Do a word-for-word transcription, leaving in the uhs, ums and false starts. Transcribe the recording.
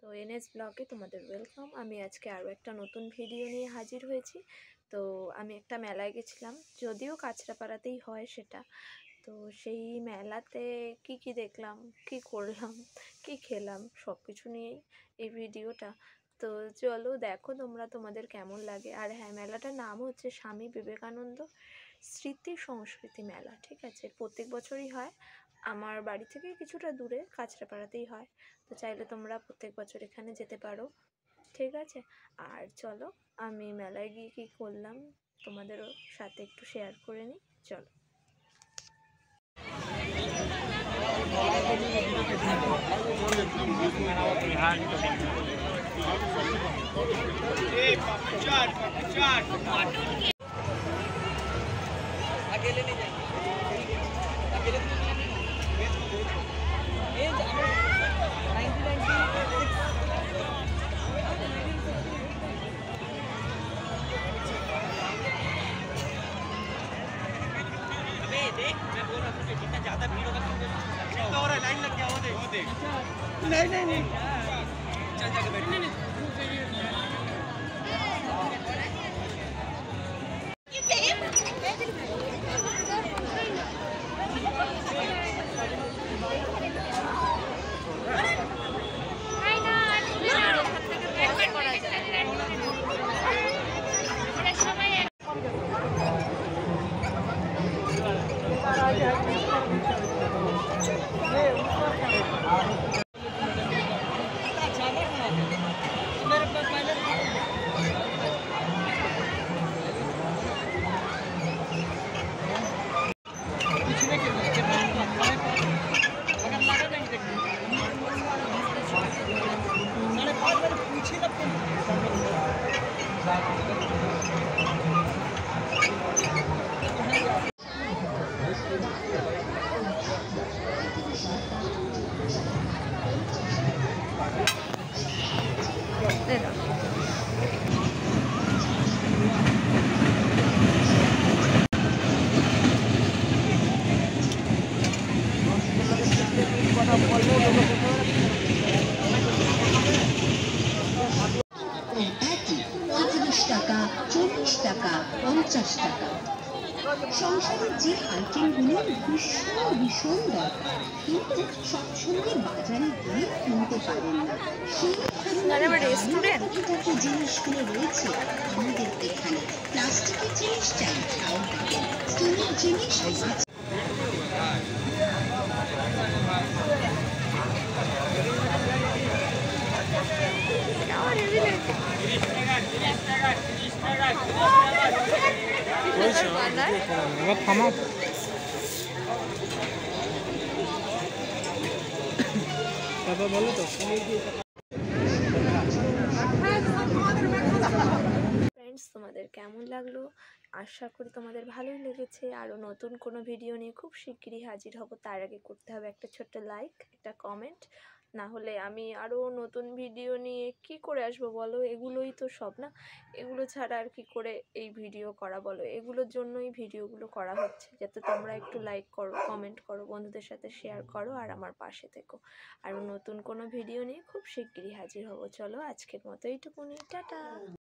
NS ব্লগে তোমাদের welcome. আমি আজকে আরও একটা নতুন ভিডিও নিয়ে হাজির হয়েছি। তো আমি একটা মেলায় গেছিলাম, যদিও কাঁচরাপাড়াতেই হয় সেটা। তো সেই মেলাতে কি কি দেখলাম, কি করলাম, কি খেলাম, সব কিছু নিয়েই এই ভিডিওটা। তো চলো দেখো তোমরা, তোমাদের কেমন লাগে। আর হ্যাঁ, মেলাটার নাম হচ্ছে স্বামী বিবেকানন্দ স্মৃতি সংস্কৃতি মেলা। ঠিক আছে, প্রত্যেক বছরই হয়। আমার বাড়ি থেকে কিছুটা দূরে কাঁচরাপাড়াতেই হয়। তো চাইলে তোমরা প্রত্যেক বছর এখানে যেতে পারো। ঠিক আছে, আর চলো আমি মেলায় গিয়ে কী করলাম তোমাদেরও সাথে একটু শেয়ার করে নিই। চলো। अकेले नहीं जाएंगे, अकेले नहीं जाएंगे। ये नाइनटीन नाइंटी सिक्स अबे देख, मैं बोल रहा हूँ कि जितना ज़्यादा भीड़ होगा तो और लाइन लग गया। वो देख वो देख नहीं नहीं नहीं चल जाके बैठ। नहीं नहीं টাকা, চল্লিশ টাকা, পঞ্চাশ টাকা। সংসারের যে আইটেমগুলোর ভীষণ ভীষণ দরকার, কিন্তু সবসময় বাজারে গিয়ে কিনতে পারেন না, সেই ধরনের জিনিসগুলো রয়েছে আমাদের এখানে। প্লাস্টিকের জিনিস চাই তাও পাবেন, স্টিলের জিনিস আছে। বলো তো ফ্রেন্ডস, তোমাদের কেমন লাগলো? আশা করি তোমাদের ভালোই লেগেছে। আরও নতুন কোনো ভিডিও নিয়ে খুব শিগগিরই হাজির হব। তার আগে করতে হবে একটা ছোট্ট লাইক, একটা কমেন্ট, না হলে আমি আরও নতুন ভিডিও নিয়ে কি করে আসবো বলো? এগুলোই তো সব না, এগুলো ছাড়া আর কি করে এই ভিডিও করা বলো? এগুলোর জন্যই ভিডিওগুলো করা হচ্ছে, যাতে তোমরা একটু লাইক করো, কমেন্ট করো, বন্ধুদের সাথে শেয়ার করো, আর আমার পাশে থেকো। আরও নতুন কোনো ভিডিও নিয়ে খুব শিগগিরই হাজির হব। চলো আজকের মতো এইটুকুনি, টাটা।